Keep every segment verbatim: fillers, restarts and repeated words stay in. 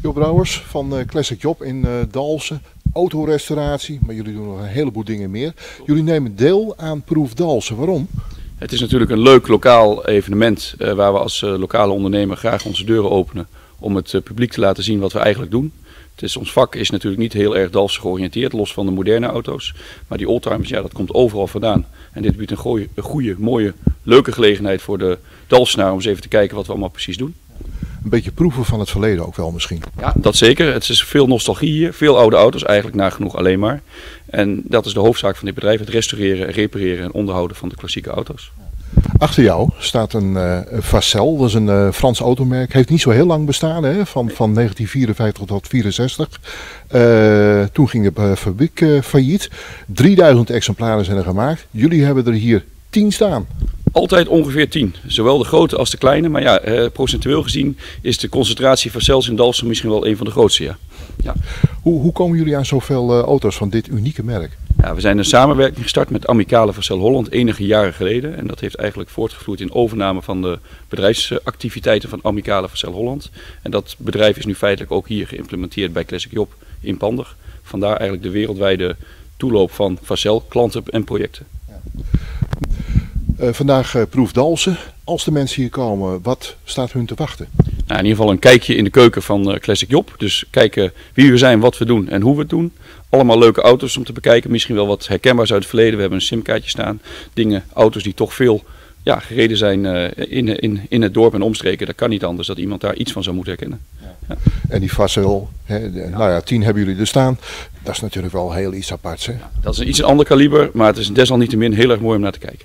Job Brouwers van uh, Classic Job in uh, Dalfsen. Autorestauratie, maar jullie doen nog een heleboel dingen meer. Jullie nemen deel aan Proef Dalfsen. Waarom? Het is natuurlijk een leuk lokaal evenement uh, waar we als uh, lokale ondernemer graag onze deuren openen om het uh, publiek te laten zien wat we eigenlijk doen. Het is, ons vak is natuurlijk niet heel erg Dalfsen georiënteerd, los van de moderne auto's. Maar die oldtimers, ja, dat komt overal vandaan. En dit biedt een goeie, een goede, mooie, leuke gelegenheid voor de Dalfsenaar om eens even te kijken wat we allemaal precies doen. Een beetje proeven van het verleden ook wel misschien. Ja, dat zeker. Het is veel nostalgie hier. Veel oude auto's, eigenlijk nagenoeg alleen maar. En dat is de hoofdzaak van dit bedrijf. Het restaureren, repareren en onderhouden van de klassieke auto's. Achter jou staat een uh, Facel, dat is een uh, Frans automerk. Heeft niet zo heel lang bestaan, hè? Van, van negentien vierenvijftig tot vierenzestig. Uh, toen ging de uh, fabriek uh, failliet. drieduizend exemplaren zijn er gemaakt. Jullie hebben er hier tien staan. Altijd ongeveer tien. Zowel de grote als de kleine. Maar ja, eh, procentueel gezien is de concentratie van Facels in Dalfsen misschien wel een van de grootste. Ja. Ja. Hoe, hoe komen jullie aan zoveel uh, auto's van dit unieke merk? Ja, we zijn een samenwerking gestart met Amicale Facel Holland enige jaren geleden. En dat heeft eigenlijk voortgevloeid in overname van de bedrijfsactiviteiten van Amicale Facel Holland. En dat bedrijf is nu feitelijk ook hier geïmplementeerd bij Classic Job in Pander. Vandaar eigenlijk de wereldwijde toeloop van Facel, klanten en projecten. Ja. Uh, vandaag uh, Proef Dalfsen. Als de mensen hier komen, wat staat hun te wachten? Nou, in ieder geval een kijkje in de keuken van uh, Classic Job. Dus kijken wie we zijn, wat we doen en hoe we het doen. Allemaal leuke auto's om te bekijken. Misschien wel wat herkenbaars uit het verleden. We hebben een simkaartje staan. Dingen, auto's die toch veel ja, gereden zijn uh, in, in, in het dorp en omstreken. Dat kan niet anders dat iemand daar iets van zou moeten herkennen. Ja. Ja. En die Facel, hè, de, ja. nou ja, tien hebben jullie er staan. Dat is natuurlijk wel heel iets aparts. Hè? Ja, dat is een iets ander kaliber, maar het is desalniettemin heel erg mooi om naar te kijken.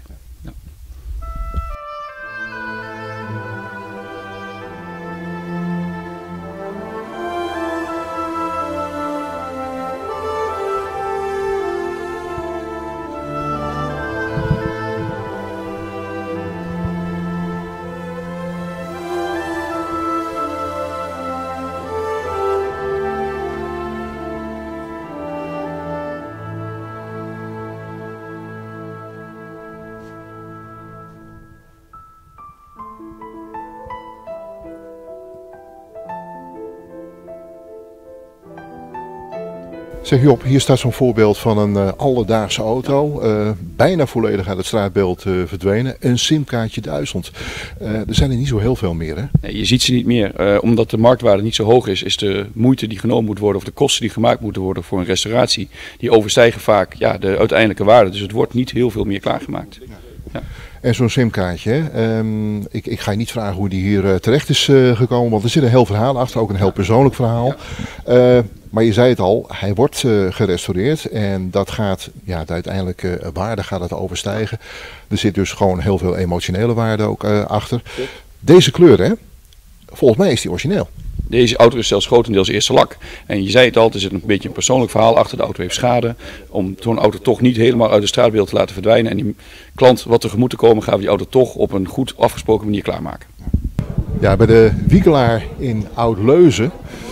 Zeg Job, hier staat zo'n voorbeeld van een uh, alledaagse auto, uh, bijna volledig uit het straatbeeld uh, verdwenen. Een simkaartje duizend. Uh, er zijn er niet zo heel veel meer, hè? Nee, je ziet ze niet meer. Uh, omdat de marktwaarde niet zo hoog is, is de moeite die genomen moet worden of de kosten die gemaakt moeten worden voor een restauratie, die overstijgen vaak ja, de uiteindelijke waarde. Dus het wordt niet heel veel meer klaargemaakt. Ja. En zo'n simkaartje, um, ik, ik ga je niet vragen hoe die hier uh, terecht is uh, gekomen, want er zit een heel verhaal achter, ook een heel persoonlijk verhaal. Uh, maar je zei het al, hij wordt uh, gerestaureerd en dat gaat, ja, de uiteindelijke uh, waarde gaat het overstijgen. Er zit dus gewoon heel veel emotionele waarde ook uh, achter. Deze kleur, hè, volgens mij is die origineel. Deze auto is zelfs grotendeels eerste lak. En je zei het al, er zit een beetje een persoonlijk verhaal achter. De auto heeft schade. Om zo'n auto toch niet helemaal uit het straatbeeld te laten verdwijnen. En die klant wat tegemoet te komen, gaan we die auto toch op een goed afgesproken manier klaarmaken. Ja, bij de Wiekelaar in Oud-Leuzen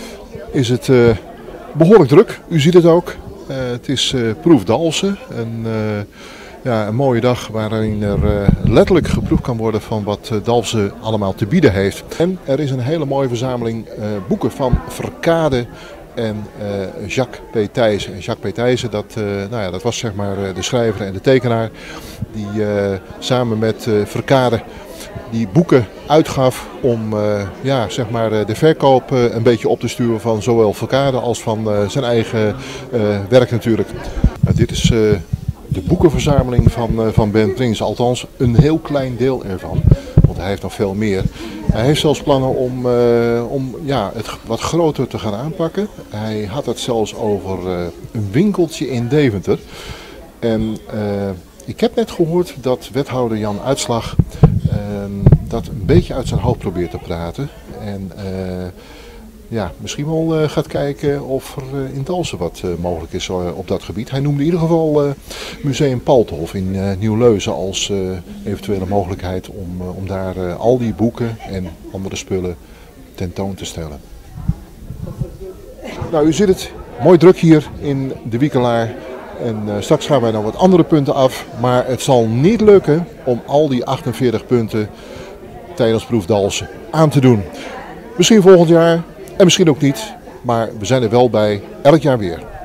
is het uh, behoorlijk druk. U ziet het ook. Uh, het is uh, Proef Dalfsen. Een, uh, ja, een mooie dag waarin er uh, letterlijk geproefd kan worden van wat uh, Dalfsen allemaal te bieden heeft. En er is een hele mooie verzameling uh, boeken van Verkade en uh, Jacques P. Thijssen. En Jacques P. Thijssen, dat, uh, nou ja, dat was zeg maar uh, de schrijver en de tekenaar die uh, samen met uh, Verkade die boeken uitgaf om uh, ja, zeg maar, uh, de verkoop uh, een beetje op te sturen van zowel Verkade als van uh, zijn eigen uh, werk natuurlijk. Nou, dit is uh, de boekenverzameling van, uh, van Ben Prins, althans een heel klein deel ervan, want hij heeft nog veel meer. Hij heeft zelfs plannen om, uh, om ja, het wat groter te gaan aanpakken. Hij had het zelfs over uh, een winkeltje in Deventer. En uh, ik heb net gehoord dat wethouder Jan Uitslag uh, dat een beetje uit zijn hoofd probeert te praten. En uh, ja, misschien wel uh, gaat kijken of er uh, in Dalfsen wat uh, mogelijk is uh, op dat gebied. Hij noemde in ieder geval uh, Museum Palthof in uh, Nieuw-Leuzen als uh, eventuele mogelijkheid om, uh, om daar uh, al die boeken en andere spullen tentoon te stellen. Nou, u ziet het, mooi druk hier in de Wiekelaar. En uh, straks gaan wij naar wat andere punten af, maar het zal niet lukken om al die achtenveertig punten tijdens Proef Dalfsen aan te doen. Misschien volgend jaar, En misschien ook niet, maar we zijn er wel bij elk jaar weer.